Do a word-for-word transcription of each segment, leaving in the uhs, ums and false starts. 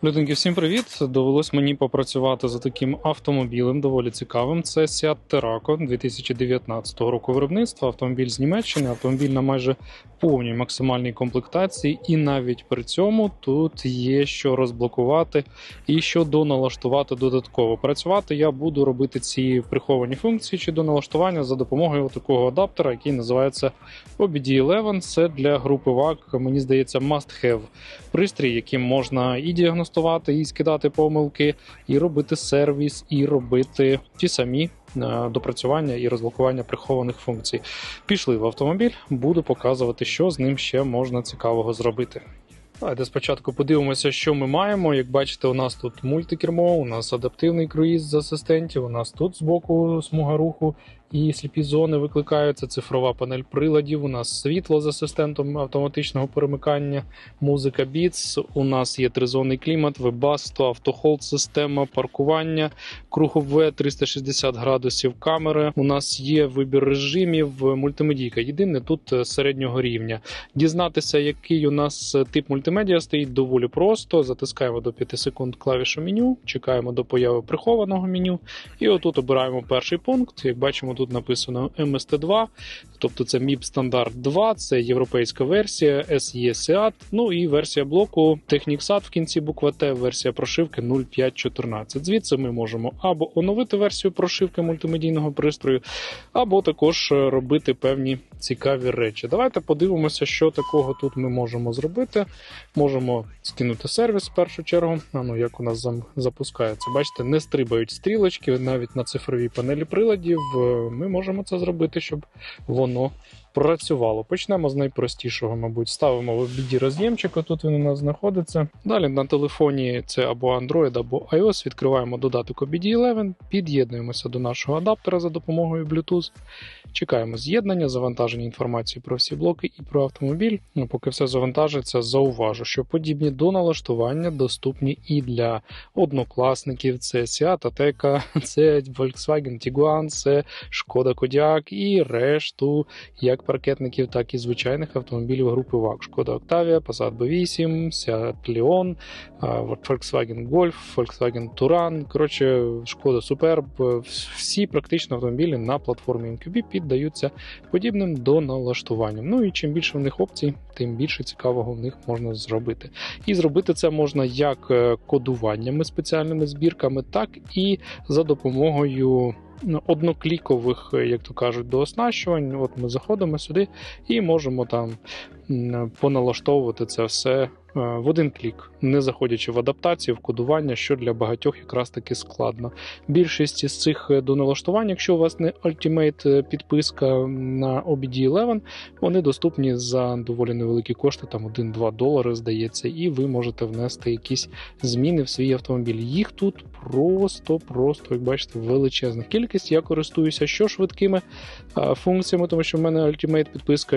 Людинки, всім привіт! Довелось мені попрацювати за таким автомобілем, доволі цікавим. Це Seat Terraco дві тисячі дев'ятнадцятого року виробництва. Автомобіль з Німеччини, автомобіль на майже повній максимальній комплектації. І навіть при цьому тут є що розблокувати і що доналаштувати додатково. Працювати я буду робити ці приховані функції чи доналаштування за допомогою такого адаптера, який називається о бі ді одинадцять. Це для групи вак, мені здається, must-have пристрій, яким можна і діагностувати, і скидати помилки, і робити сервіс, і робити ті самі допрацювання і розблокування прихованих функцій. Пішли в автомобіль, буду показувати, що з ним ще можна цікавого зробити. Давайте спочатку подивимося, що ми маємо. Як бачите, у нас тут мультикермо, у нас адаптивний круїз з асистентів, у нас тут збоку смуга руху і сліпі зони викликаються, цифрова панель приладів, у нас світло з асистентом автоматичного перемикання, музика Beats, у нас є тризонний клімат, Webasto, автохолд система, паркування, кругове триста шістдесят градусів камери, у нас є вибір режимів, мультимедійка. Єдине тут середнього рівня. Дізнатися, який у нас тип мультимедіа стоїть, доволі просто. Затискаємо до п'яти секунд клавішу меню, чекаємо до появи прихованого меню і отут обираємо перший пункт. Як бачимо, тут написано ем ес ті два, тобто це міп стандарт два, це європейська версія, ес і Seat, ну і версія блоку TechnicSat в кінці буква Т, версія прошивки нуль п'ять чотирнадцять. Звідси ми можемо або оновити версію прошивки мультимедійного пристрою, або також робити певні цікаві речі. Давайте подивимося, що такого тут ми можемо зробити. Можемо скинути сервіс в першу чергу. А ну, як у нас запускається. Бачите, не стрибають стрілочки, навіть на цифровій панелі приладів. Ми можемо це зробити, щоб воно працювало. Почнемо з найпростішого, мабуть. Ставимо в о бі ді роз'ємчик, тут він у нас знаходиться. Далі на телефоні це або Android, або iOS. Відкриваємо додаток о бі ді одинадцять, під'єднуємося до нашого адаптера за допомогою Bluetooth. Чекаємо з'єднання, завантаження інформації про всі блоки і про автомобіль. Ну, поки все завантажиться, зауважу, що подібні доналаштування доступні і для однокласників. Це Seat Ateca, це Volkswagen Tiguan, це Škoda Kodiaq і решту як паркетників, так і звичайних автомобілів групи вак. Škoda Octavia, Passat бі вісім, Seat Leon, Volkswagen Golf, Volkswagen Touran, коротше, Škoda Superb. Всі практично автомобілі на платформі ем кю бі піддаються подібним доналаштуванням. Ну і чим більше в них опцій, тим більше цікавого в них можна зробити. І зробити це можна як кодуваннями, спеціальними збірками, так і за допомогою одноклікових, як то кажуть, дооснащувань. От ми заходимо сюди і можемо там поналаштовувати це все в один клік, не заходячи в адаптацію, в кодування, що для багатьох якраз таки складно. Більшість з цих доналаштувань, якщо у вас не Ultimate підписка на о бі ді одинадцять, вони доступні за доволі невеликі кошти, там один-два долари, здається, і ви можете внести якісь зміни в свій автомобіль. Їх тут просто-просто, як бачите, величезна кількість. Я користуюся що швидкими функціями, тому що в мене Ultimate підписка,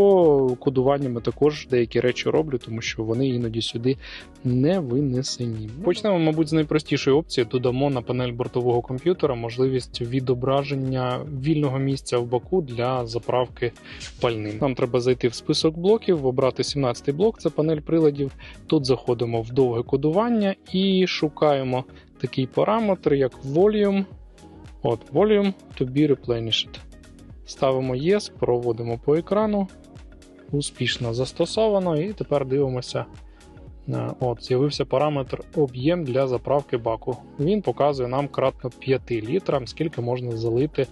що кодуваннями також деякі речі роблю, тому що вони іноді сюди не винесені. Почнемо, мабуть, з найпростішої опції. Додамо на панель бортового комп'ютера можливість відображення вільного місця в баку для заправки пальним. Нам треба зайти в список блоків, обрати сімнадцятий блок, це панель приладів. Тут заходимо в довге кодування і шукаємо такий параметр, як Volume. От, Volume to be replenished. Ставимо Yes, проводимо по екрану. Успішно застосовано, і тепер дивимося. От, з'явився параметр об'єм для заправки баку. Він показує нам кратно п'яти літрам, скільки можна залити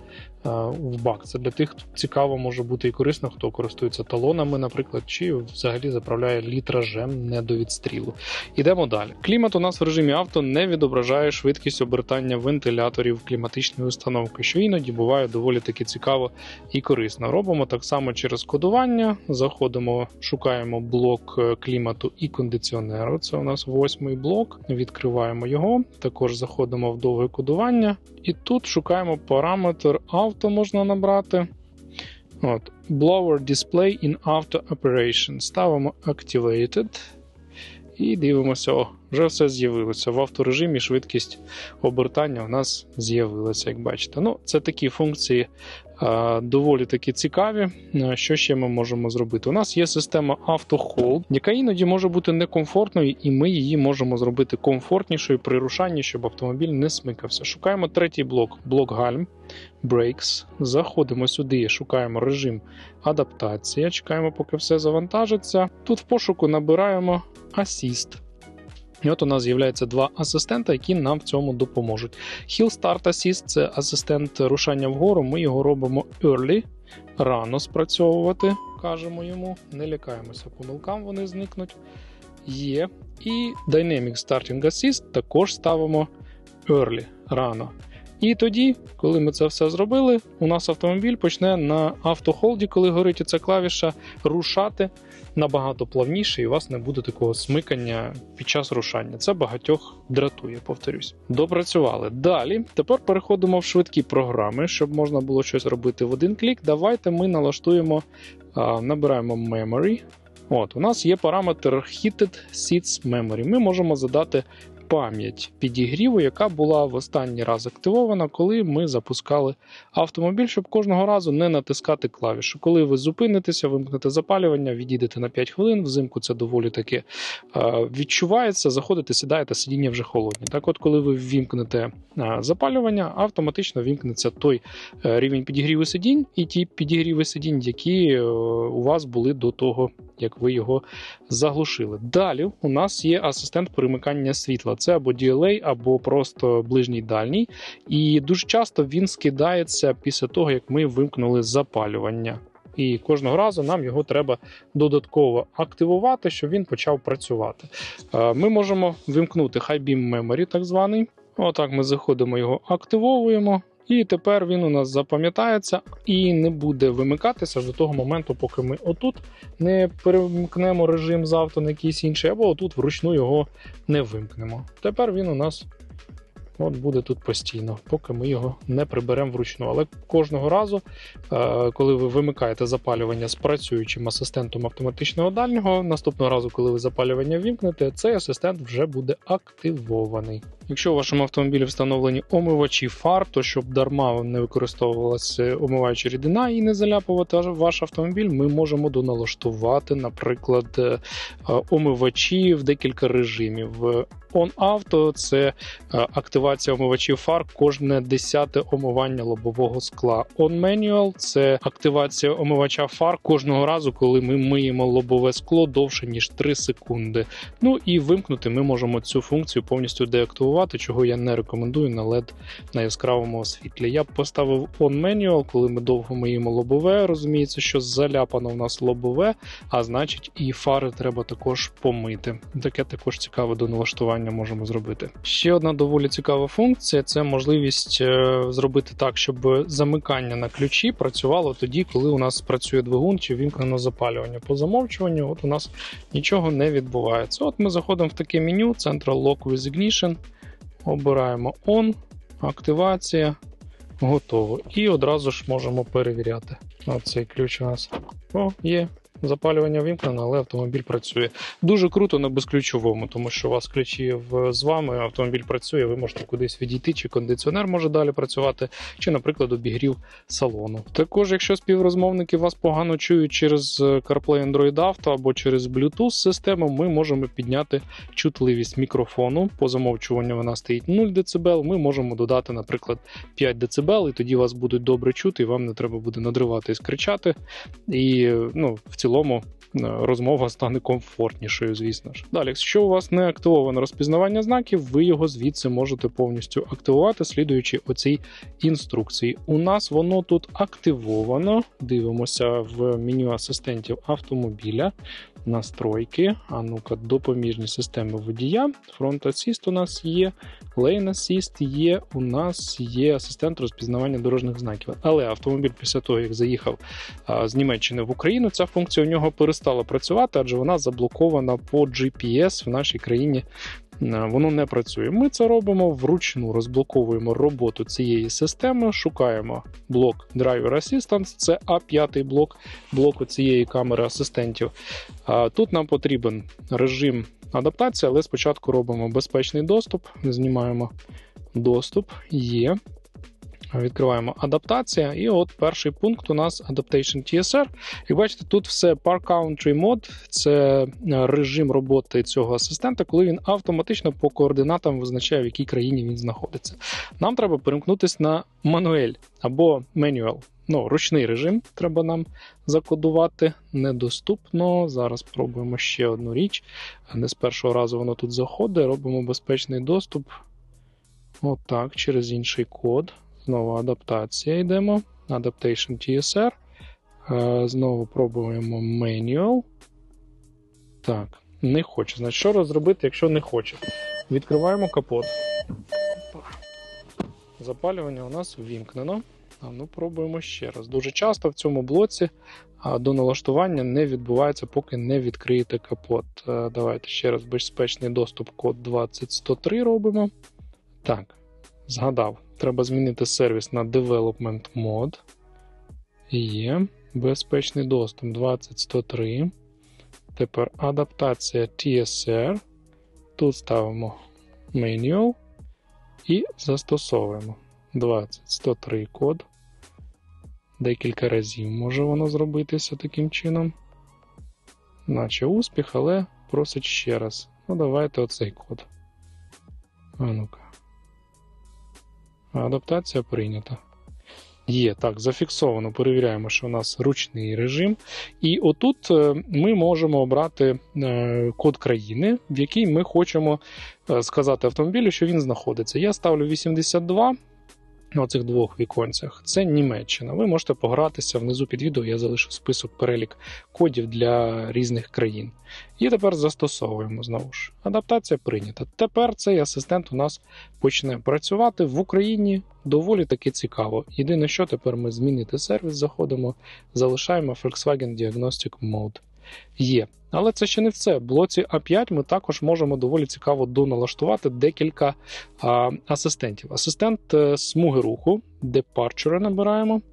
в бак. Це для тих, хто цікаво може бути і корисно, хто користується талонами, наприклад, чи взагалі заправляє літражем не до відстрілу. Ідемо далі. Клімат у нас в режимі авто не відображає швидкість обертання вентиляторів кліматичної установки, що іноді буває доволі таки цікаво і корисно. Робимо так само через кодування. Заходимо, шукаємо блок клімату і кондиціонеру. Це у нас восьмий блок. Відкриваємо його. Також заходимо в довге кодування. І тут шукаємо параметр авто можна набрати. От, Blower Display in Auto Operation. Ставимо Activated. І дивимося, о, вже все з'явилося. В авторежимі швидкість обертання у нас з'явилася, як бачите. Ну, це такі функції а, доволі таки цікаві. Що ще ми можемо зробити? У нас є система Auto Hold, яка іноді може бути некомфортною, і ми її можемо зробити комфортнішою при рушанні, щоб автомобіль не смикався. Шукаємо третій блок, блок гальм, Brakes. Заходимо сюди, шукаємо режим адаптація, чекаємо, поки все завантажиться. Тут в пошуку набираємо Assist. І от у нас з'являється два асистента, які нам в цьому допоможуть. Hill Start Assist – це асистент рушання вгору, ми його робимо early, рано спрацьовувати, кажемо йому, не лякаємося помилкам, вони зникнуть. Є. І Dynamic Starting Assist також ставимо early, рано. І тоді, коли ми це все зробили, у нас автомобіль почне на автохолді, коли горить ця клавіша, рушати набагато плавніше, і у вас не буде такого смикання під час рушання. Це багатьох дратує, повторюсь. Допрацювали. Далі, тепер переходимо в швидкі програми, щоб можна було щось робити в один клік. Давайте ми налаштуємо, набираємо Memory. От, у нас є параметр Heated Seats Memory. Ми можемо задати пам'ять підігріву, яка була в останній раз активована, коли ми запускали автомобіль, щоб кожного разу не натискати клавішу. Коли ви зупинитеся, вимкнете запалювання, відійдете на п'ять хвилин, взимку це доволі таки е, відчувається, заходите, сідаєте, сидіння вже холодні. Так от, коли ви ввімкнете е, запалювання, автоматично вімкнеться той е, рівень підігріву сидінь і ті підігріви сидінь, які е, у вас були до того, як ви його заглушили. Далі у нас є асистент перемикання світла. Це або ді ел ей, або просто ближній дальній. І дуже часто він скидається після того, як ми вимкнули запалювання. І кожного разу нам його треба додатково активувати, щоб він почав працювати. Ми можемо вимкнути High Beam Memory, так званий. Отак ми заходимо, його активовуємо. І тепер він у нас запам'ятається і не буде вимикатися до того моменту, поки ми отут не перемкнемо режим з авто на якийсь інший, або отут вручну його не вимкнемо. Тепер він у нас от буде тут постійно, поки ми його не приберемо вручну. Але кожного разу, коли ви вимикаєте запалювання з працюючим асистентом автоматичного дальнього, наступного разу, коли ви запалювання вімкнете, цей асистент вже буде активований. Якщо у вашому автомобілі встановлені омивачі фар, то щоб дарма не використовувалася омиваюча рідина і не заляпувати ваш автомобіль, ми можемо доналаштувати, наприклад, омивачі в декілька режимів. On Auto – це активація омивачів фар кожне десяте омивання лобового скла. On Manual – це активація омивача фар кожного разу, коли ми миємо лобове скло довше, ніж три секунди. Ну і вимкнути ми можемо цю функцію повністю деактивувати, чого я не рекомендую на лед на яскравому освітлі. Я б поставив On Manual, коли ми довго миємо лобове, розуміється, що заляпано в нас лобове, а значить і фари треба також помити. Таке також цікаве до налаштування можемо зробити. Ще одна доволі цікава функція – це можливість зробити так, щоб замикання на ключі працювало тоді, коли у нас працює двигун чи вімкнено запалювання. По замовчуванню от у нас нічого не відбувається. От ми заходимо в таке меню Central Lock with Ignition, обираємо On, активація, готово. І одразу ж можемо перевіряти. От цей ключ у нас О, є. Запалювання вімкнено, але автомобіль працює. Дуже круто на безключовому, тому що у вас ключі в, з вами, автомобіль працює, ви можете кудись відійти, чи кондиціонер може далі працювати, чи, наприклад, обігрів салону. Також, якщо співрозмовники вас погано чують через CarPlay Android Auto або через Bluetooth-систему, ми можемо підняти чутливість мікрофону. По замовчуванню вона стоїть нуль децибел, ми можемо додати, наприклад, п'ять децибел, і тоді вас будуть добре чути, і вам не треба буде надриватись, кричати. І, ну, в цілому цілому розмова стане комфортнішою, звісно ж. Далі, якщо у вас не активоване розпізнавання знаків, ви його звідси можете повністю активувати, слідуючи оцій інструкції. У нас воно тут активовано. Дивимося в меню асистентів автомобіля. Настройки, а ну-ка, допоміжні системи водія, Front Assist у нас є, Lane Assist є, у нас є асистент розпізнавання дорожніх знаків. Але автомобіль після того, як заїхав а, з Німеччини в Україну, ця функція у нього перестала працювати, адже вона заблокована по джі пі ес в нашій країні. Воно не працює. Ми це робимо вручну, розблоковуємо роботу цієї системи, шукаємо блок Driver Assistance, це а п'ять блок блоку цієї камери асистентів. Тут нам потрібен режим адаптація, але спочатку робимо безпечний доступ, знімаємо доступ, є. Відкриваємо адаптація, і от перший пункт у нас Adaptation Ті Ес Ар. Як бачите, тут все Par Country Mode, це режим роботи цього асистента, коли він автоматично по координатам визначає, в якій країні він знаходиться. Нам треба перемкнутися на мануель або manual. Ну, ручний режим треба нам закодувати, недоступно. Зараз спробуємо ще одну річ. Не з першого разу воно тут заходить, робимо безпечний доступ. Отак, через інший код. Знову адаптація йдемо. Adaptation Ті Ес Ар. Знову пробуємо Manual. Так, не хоче. Значить, що розробити, якщо не хоче? Відкриваємо капот. Запалювання у нас ввімкнено. А ну, пробуємо ще раз. Дуже часто в цьому блоці до налаштування не відбувається, поки не відкриєте капот. Давайте ще раз безпечний доступ, код двадцять сто три робимо. Так, згадав. Треба змінити сервіс на Development Mode. Є. Безпечний доступ двадцять сто три. Тепер адаптація Ті Ес Ар. Тут ставимо Manual і застосовуємо двадцять сто три код. Декілька разів може воно зробитися таким чином. Наче успіх, але просить ще раз. Ну, давайте оцей код. А ну-ка. Адаптація прийнята. Є, так, зафіксовано. Перевіряємо, що у нас ручний режим. І отут ми можемо обрати код країни, в якій ми хочемо сказати автомобілю, що він знаходиться. Я ставлю вісімдесят два. На цих двох віконцях. Це Німеччина. Ви можете погратися внизу під відео, я залишу список, перелік кодів для різних країн. І тепер застосовуємо знову ж. Адаптація прийнята. Тепер цей асистент у нас почне працювати в Україні. Доволі таки цікаво. Єдине, що тепер ми змінити сервіс заходимо, залишаємо Volkswagen Diagnostic Mode. Є. Але це ще не все. В блоці А п'ять ми також можемо доволі цікаво доналаштувати декілька а, асистентів. Асистент а, смуги руху, Departure набираємо.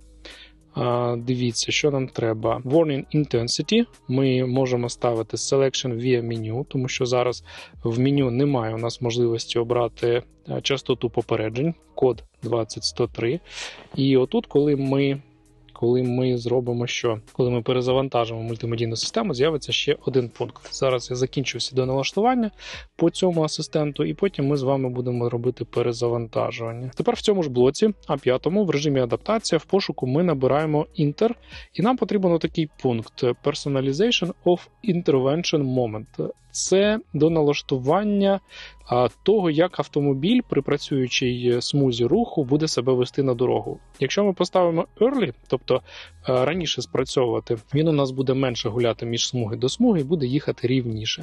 А, дивіться, що нам треба. Warning Intensity. Ми можемо ставити Selection via Menu, тому що зараз в меню немає у нас можливості обрати частоту попереджень, код двадцять сто три. І отут, коли ми Коли ми зробимо що? Коли ми перезавантажимо мультимедійну систему, з'явиться ще один пункт. Зараз я закінчу всі доналаштування по цьому асистенту, і потім ми з вами будемо робити перезавантажування. Тепер в цьому ж блоці А п'ять в режимі адаптація в пошуку ми набираємо Inter, і нам потрібен такий пункт Personalization of Intervention Moment. Це доналаштування того, як автомобіль при працюючій смузі руху буде себе вести на дорогу. Якщо ми поставимо Early, тобто раніше спрацьовувати, він у нас буде менше гуляти між смуги до смуги і буде їхати рівніше.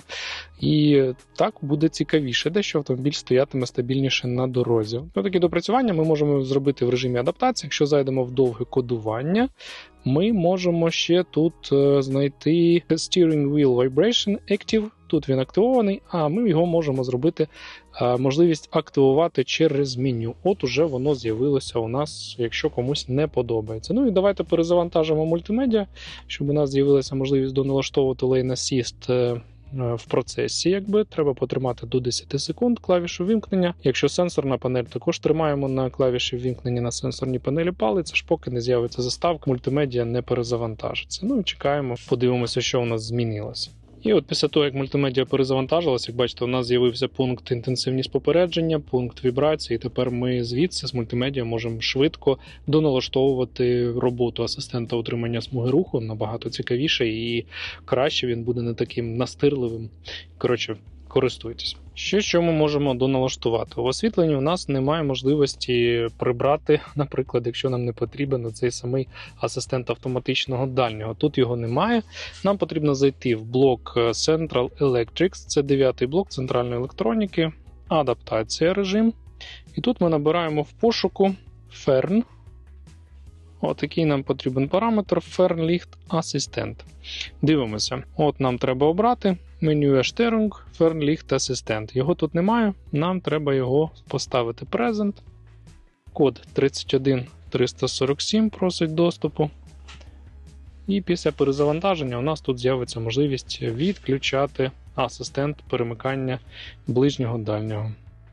І так буде цікавіше, дещо автомобіль стоятиме стабільніше на дорозі. Ну, такі допрацювання ми можемо зробити в режимі адаптації. Якщо зайдемо в довге кодування, ми можемо ще тут знайти Steering Wheel Vibration Active. Тут він активований, а ми його можемо зробити можливість активувати через меню. От уже воно з'явилося у нас, якщо комусь не подобається. Ну і давайте перезавантажимо мультимедіа, щоб у нас з'явилася можливість доналаштовувати Lane Assist в процесі. Якби треба потримати до десять секунд клавішу вімкнення. Якщо сенсорна панель, також тримаємо на клавіші вімкнення на сенсорній панелі палець, аж поки не з'явиться заставка, мультимедіа не перезавантажиться. Ну і чекаємо, подивимося, що у нас змінилося. І от після того, як мультимедіа перезавантажилася, як бачите, у нас з'явився пункт інтенсивність попередження, пункт вібрації, і тепер ми звідси з мультимедіа можемо швидко доналаштовувати роботу асистента утримання смуги руху, набагато цікавіше і краще, він буде не таким настирливим. Коротше, користуйтесь. Ще що ми можемо доналаштувати? У освітленні у нас немає можливості прибрати, наприклад, якщо нам не потрібен цей самий асистент автоматичного дальнього. Тут його немає. Нам потрібно зайти в блок Central Electrics, це дев'ятий блок центральної електроніки, адаптація режим. І тут ми набираємо в пошуку Fern. Отакий нам потрібен параметр Fernlicht Assistent. Дивимося. От нам треба обрати меню Erstellung Fernlicht Assistent. Його тут немає, нам треба його поставити Present. Код тридцять один триста сорок сім просить доступу. І після перезавантаження у нас тут з'явиться можливість відключати асистент перемикання ближнього дальнього.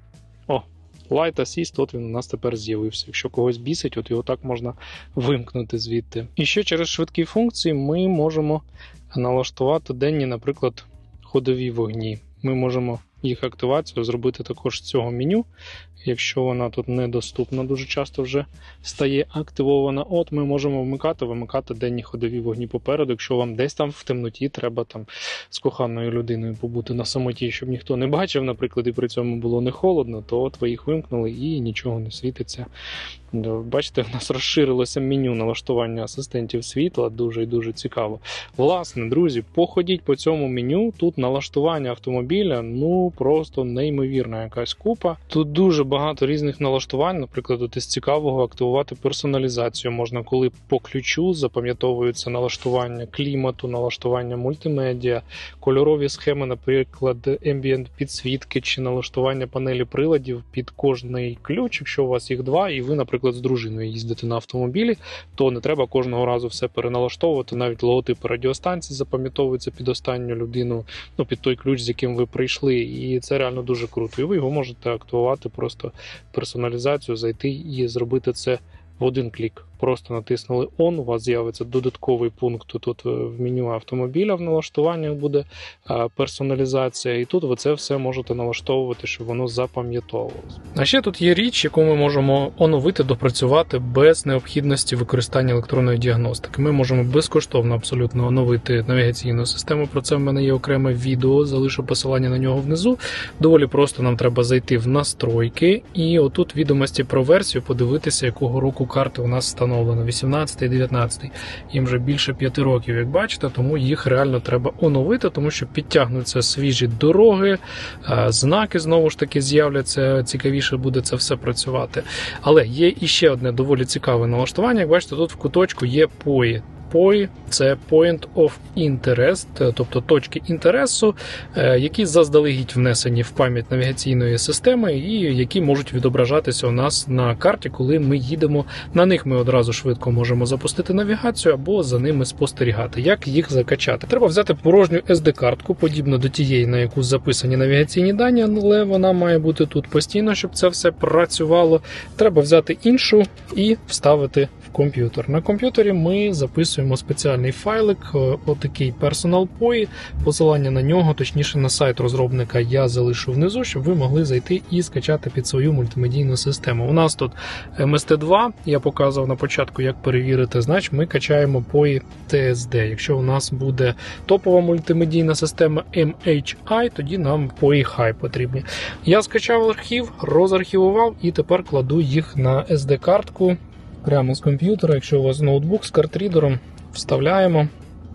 О, Light Assist, от він у нас тепер з'явився. Якщо когось бісить, от його так можна вимкнути звідти. І ще через швидкі функції ми можемо налаштувати денні, наприклад, ходові вогні. Ми можемо їх активацію зробити також з цього меню. Якщо вона тут недоступна, дуже часто вже стає активована. От ми можемо вмикати, вимикати денні ходові вогні попереду. Якщо вам десь там в темноті треба там з коханою людиною побути на самоті, щоб ніхто не бачив, наприклад, і при цьому було не холодно, то от ви їх вимкнули і нічого не світиться. Бачите, в нас розширилося меню налаштування асистентів світла, дуже і дуже цікаво. Власне, друзі, походіть по цьому меню, тут налаштування автомобіля, ну просто неймовірна якась купа. Тут дуже багато різних налаштувань, наприклад, от із цікавого активувати персоналізацію можна, коли по ключу запам'ятовуються налаштування клімату, налаштування мультимедіа, кольорові схеми, наприклад, ambient підсвітки чи налаштування панелі приладів під кожний ключ, якщо у вас їх два, і ви, наприклад, з дружиною їздите на автомобілі, то не треба кожного разу все переналаштовувати, навіть логотипи радіостанцій запам'ятовуються під останню людину, ну, під той ключ, з яким ви прийшли, і це реально дуже круто. І ви його можете активувати, просто персоналізацію, зайти і зробити це в один клік. Просто натиснули On, у вас з'явиться додатковий пункт тут в меню автомобіля, в налаштуваннях буде персоналізація, і тут ви це все можете налаштовувати, щоб воно запам'ятовувалося. А ще тут є річ, яку ми можемо оновити, допрацювати без необхідності використання електронної діагностики. Ми можемо безкоштовно абсолютно оновити навігаційну систему, про це в мене є окреме відео, залишу посилання на нього внизу. Доволі просто нам треба зайти в настройки і отут відомості про версію, подивитися, якого року карти у нас встановлено. вісімнадцятий, дев'ятнадцятий. Їм вже більше п'яти років, як бачите, тому їх реально треба оновити, тому що підтягнуться свіжі дороги, знаки знову ж таки з'являться, цікавіше буде це все працювати. Але є іще одне доволі цікаве налаштування, як бачите, тут в куточку є пої. пой – це Point of Interest, тобто точки інтересу, які заздалегідь внесені в пам'ять навігаційної системи і які можуть відображатися у нас на карті, коли ми їдемо. На них ми одразу швидко можемо запустити навігацію або за ними спостерігати. Як їх закачати? Треба взяти порожню ес ді-картку, подібно до тієї, на яку записані навігаційні дані, але вона має бути тут постійно, щоб це все працювало. Треба взяти іншу і вставити в комп'ютер. На комп'ютері ми записуємо спеціальний файлик, отакий Personal пой, посилання на нього, точніше на сайт розробника я залишу внизу, щоб ви могли зайти і скачати під свою мультимедійну систему. У нас тут ем ес ті два, я показував на початку, як перевірити, значить ми качаємо пой ті ес ді. Якщо у нас буде топова мультимедійна система ем ейч ай, тоді нам пой High потрібні. Я скачав архів, розархівував і тепер кладу їх на ес ді-картку прямо з комп'ютера. Якщо у вас ноутбук з картрідером, вставляємо.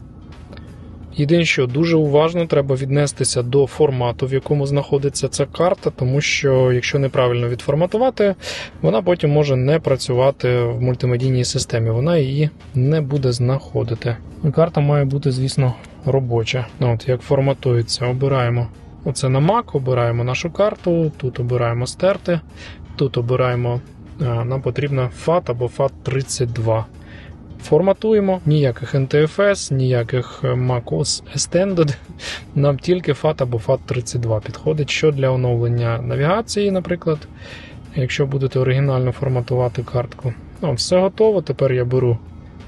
Єдине, що дуже уважно треба віднестися до формату, в якому знаходиться ця карта, тому що якщо неправильно відформатувати, вона потім може не працювати в мультимедійній системі, вона її не буде знаходити. Карта має бути, звісно, робоча. От, як форматується, обираємо оце на Mac, обираємо нашу карту, тут обираємо стерти, тут обираємо, нам потрібно фат або фат тридцять два. Форматуємо, ніяких ен ті еф ес, ніяких macOS Extended, нам тільки фат або фат тридцять два підходить, що для оновлення навігації, наприклад, якщо будете оригінально форматувати картку. О, все готово, тепер я беру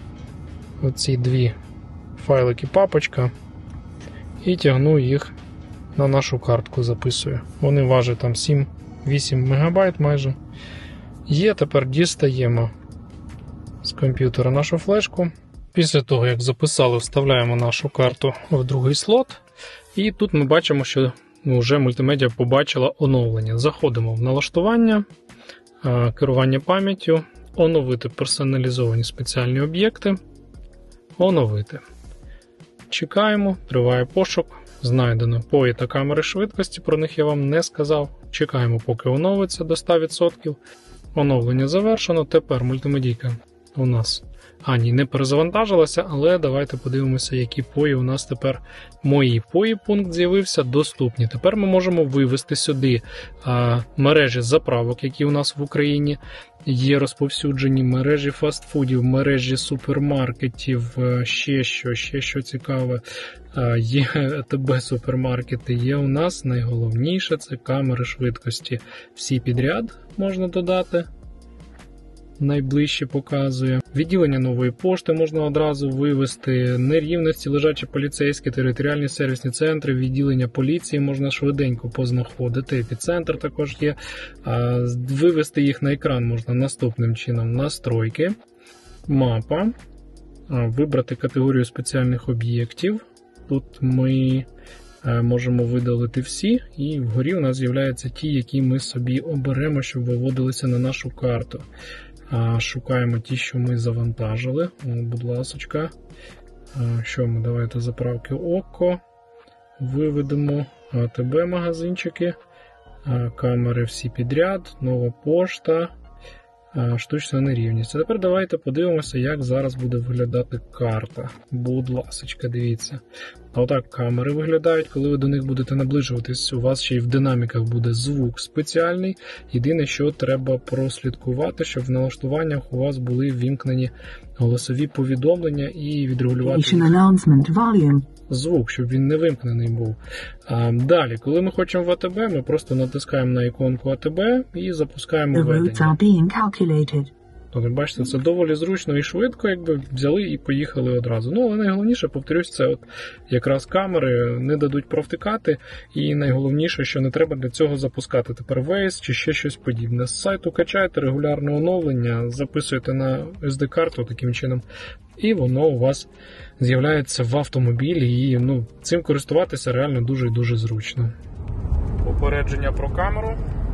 оці дві файлики папочка і тягну їх на нашу картку, записую. Вони важать там сім-вісім мегабайт майже. Є, тепер дістаємо з комп'ютера нашу флешку. Після того, як записали, вставляємо нашу карту в другий слот. І тут ми бачимо, що вже мультимедіа побачила оновлення. Заходимо в налаштування, керування пам'яттю, оновити персоналізовані спеціальні об'єкти, оновити. Чекаємо, триває пошук, знайдено пої та камери швидкості, про них я вам не сказав. Чекаємо, поки оновиться до ста відсотків. Оновлення завершено, тепер мультимедійка у нас А, ні, не перезавантажилася, але давайте подивимося, які пої у нас тепер. Мої пої пункт з'явився доступні. Тепер ми можемо вивести сюди а, мережі заправок, які у нас в Україні є розповсюджені, мережі фастфудів, мережі супермаркетів, ще що, ще що цікаве. А, є АТБ-супермаркети, є у нас найголовніше – це камери швидкості. Всі підряд можна додати. Найближче показує. Відділення нової пошти можна одразу вивести, нерівності, лежачі поліцейські, територіальні сервісні центри, відділення поліції можна швиденько познаходити, епіцентр також є. Вивести їх на екран можна наступним чином: настройки, мапа, вибрати категорію спеціальних об'єктів. Тут ми можемо видалити всі, і вгорі у нас з'являються ті, які ми собі оберемо, щоб виводилися на нашу карту. Шукаємо ті, що ми завантажили. О, будь ласочка. Що ми? Давайте заправки ОККО. Виведемо АТБ-магазинчики. Камери всі підряд. Нова пошта. Штучна нерівність. А тепер давайте подивимося, як зараз буде виглядати карта. Будь ласочка, дивіться. А отак камери виглядають, коли ви до них будете наближуватись. У вас ще й в динаміках буде звук спеціальний. Єдине, що треба прослідкувати, щоб в налаштуваннях у вас були ввімкнені голосові повідомлення і відрегулювати звук, щоб він не вимкнений був. А далі, коли ми хочемо в АТБ, ми просто натискаємо на іконку АТБ і запускаємо введення. Тобто, бачите, це доволі зручно і швидко, якби взяли і поїхали одразу. Ну, але найголовніше, повторюсь, це от якраз камери не дадуть провтикати, і найголовніше, що не треба для цього запускати тепер Waze чи ще щось подібне. З сайту качаєте регулярне оновлення, записуєте на ес ді-карту таким чином, і воно у вас з'являється в автомобілі, і ну, цим користуватися реально дуже і дуже зручно. Попередження про камеру.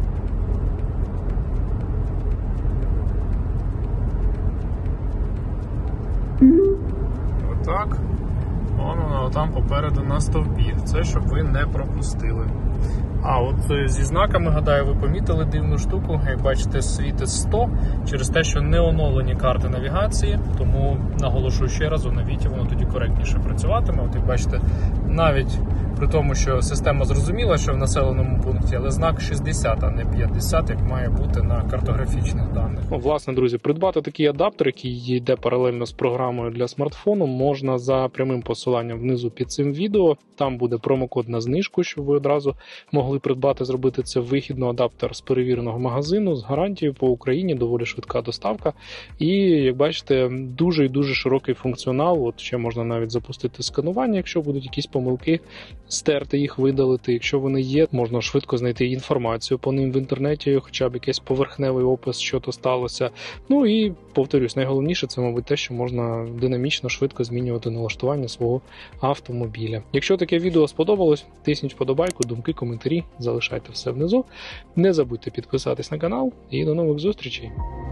Отак. Вон вона там попереду на стовпі. Це щоб ви не пропустили. А от зі знаками, гадаю, ви помітили дивну штуку. Як бачите, світить сто через те, що не оновлені карти навігації. Тому наголошую ще раз, у навіті воно тоді коректніше працюватиме. От як бачите, навіть при тому, що система зрозуміла, що в населеному пункті, але знак шістдесят, а не п'ятдесят, як має бути на картографічних даних. Ну, власне, друзі, придбати такий адаптер, який йде паралельно з програмою для смартфону, можна за прямим посиланням внизу під цим відео. Там буде промокод на знижку, щоб ви одразу могли придбати, зробити це вихідно. Адаптер з перевіреного магазину, з гарантією по Україні, доволі швидка доставка. І, як бачите, дуже і дуже широкий функціонал. От ще можна навіть запустити сканування, якщо будуть якісь помилки, стерти їх, видалити. Якщо вони є, можна швидко знайти інформацію по ним в інтернеті, хоча б якийсь поверхневий опис, що то сталося. Ну і, повторюсь, найголовніше це, мабуть, те, що можна динамічно, швидко змінювати налаштування свого автомобіля. Якщо таке відео сподобалось, тисніть вподобайку, думки, коментарі, залишайте все внизу. Не забудьте підписатись на канал і до нових зустрічей!